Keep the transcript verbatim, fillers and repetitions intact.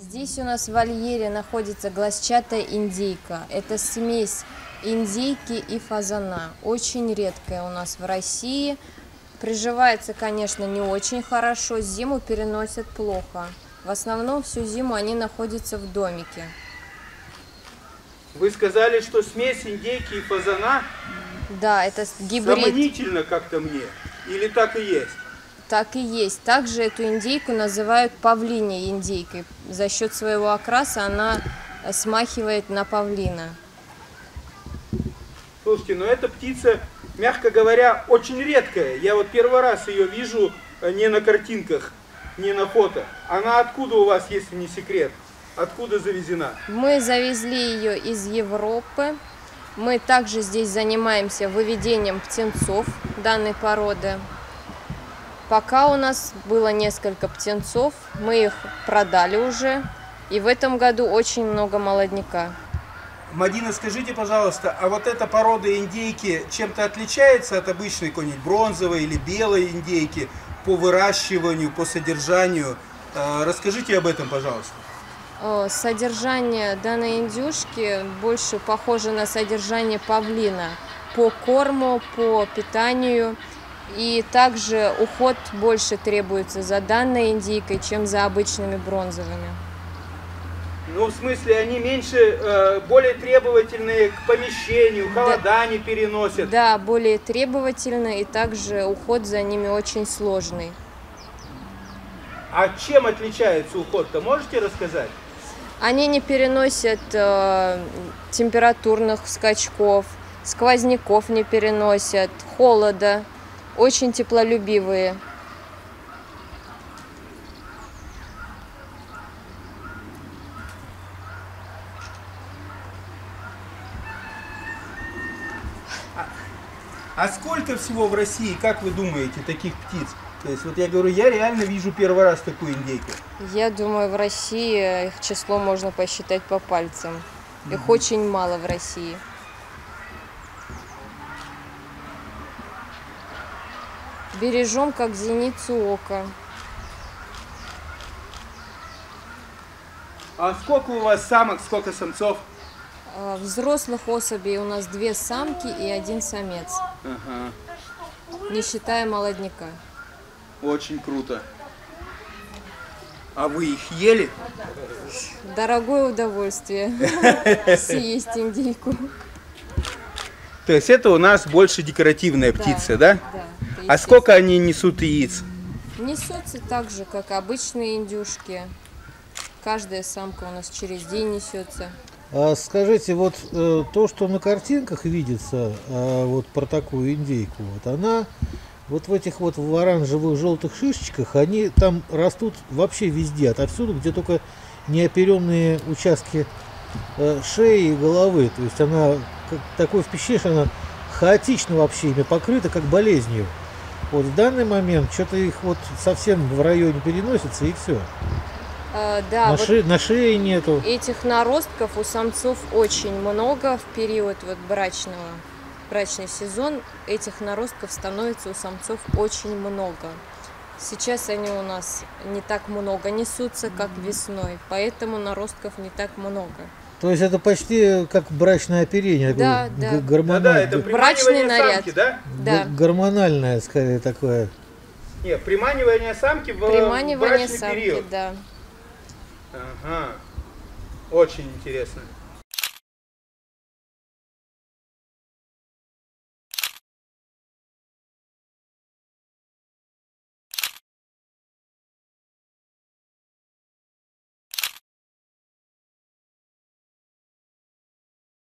Здесь у нас в вольере находится глазчатая индейка. Это смесь индейки и фазана. Очень редкая у нас в России. Приживается, конечно, не очень хорошо. Зиму переносят плохо. В основном всю зиму они находятся в домике. Вы сказали, что смесь индейки и фазана? Да, это гибрид. Сомнительно как-то мне. Или так и есть? Так и есть. Также эту индейку называют павлиньей индейкой. За счет своего окраса она смахивает на павлина. Слушайте, но эта птица, мягко говоря, очень редкая. Я вот первый раз ее вижу не на картинках, не на фото. Она откуда у вас, если не секрет? Откуда завезена? Мы завезли ее из Европы. Мы также здесь занимаемся выведением птенцов данной породы. Пока у нас было несколько птенцов, мы их продали уже. И в этом году очень много молодняка. Мадина, скажите, пожалуйста, а вот эта порода индейки чем-то отличается от обычной какой-нибудь бронзовой или белой индейки по выращиванию, по содержанию? Расскажите об этом, пожалуйста. Содержание данной индюшки больше похоже на содержание павлина по корму, по питанию. И также уход больше требуется за данной индейкой, чем за обычными бронзовыми. Ну, в смысле, они меньше, более требовательные к помещению, холода да. не переносят. Да, более требовательны, и также уход за ними очень сложный. А чем отличается уход-то, можете рассказать? Они не переносят э, температурных скачков, сквозняков не переносят, холода, очень теплолюбивые. А, а сколько всего в России, как вы думаете, таких птиц? То есть, вот я говорю, я реально вижу первый раз такую индейку. Я думаю, в России их число можно посчитать по пальцам. Их mm-hmm. очень мало в России. Бережем, как зеницу ока. А сколько у вас самок, сколько самцов? Взрослых особей у нас две самки и один самец. Ага. Не считая молодняка. Очень круто. А вы их ели? Дорогое удовольствие съесть индейку. То есть это у нас больше декоративная птица, да? Да. А сколько они несут яиц? Несутся так же, как обычные индюшки. Каждая самка у нас через день несется. А скажите, вот э, то, что на картинках видится, э, вот про такую индейку, вот она вот в этих вот в оранжевых желтых шишечках, они там растут вообще везде, отовсюду, где только неоперенные участки э, шеи и головы. То есть она, как, такое впечатление, что она хаотично вообще ими покрыта, как болезнью. Вот в данный момент что-то их вот совсем в районе переносится, и все. А, да, на, вот ше... на шее нету. Этих наростков у самцов очень много в период вот брачного, брачный сезон. Этих наростков становится у самцов очень много. Сейчас они у нас не так много несутся, как весной, поэтому наростков не так много. То есть это почти как брачное оперение, да, да. Гормональ... да, да, это брачный наряд, самки, да? Да. Гормональное, скорее, такое. Нет, приманивание самки в приманивание брачный самки, период. Да. Ага, очень интересно.